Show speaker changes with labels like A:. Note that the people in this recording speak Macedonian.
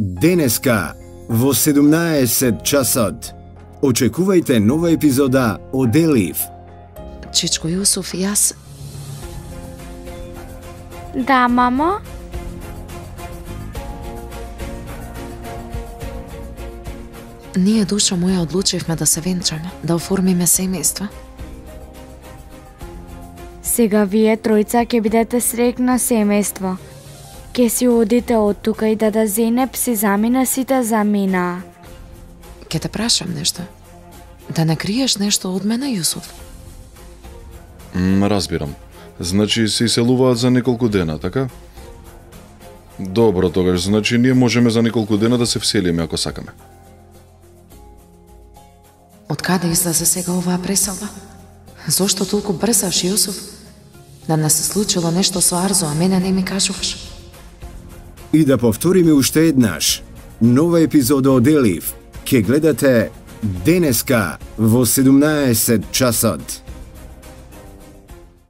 A: Денеска во 17 часот очекувајте нова епизода од Елиф.
B: Чичко Јусуф и јас...
C: Да, мамо?
B: Ние, душа моја, одлучивме да се венчаме, да оформиме семејство.
C: Сега вие тројца ќе бидете среќно семејство. Ке си одите од тука и да Зенеп си замина сите замина.
B: Ке те прашам нешто. Да не криеш нешто од мене, Јусуф?
D: Разбирам. Значи се иселуваат за неколку дена, така? Добро, тогаш, значи ние можеме за неколку дена да се вселиме ако сакаме.
B: Од каде излезе сега оваа преселба? Зошто толку брзаш, Јусуф? Да не се случило нешто со Арзо, а мене не ми кажуваш?
A: И да повториме уште еднаш. Нова епизода од Елиф ќе гледате денеска во 17 часот.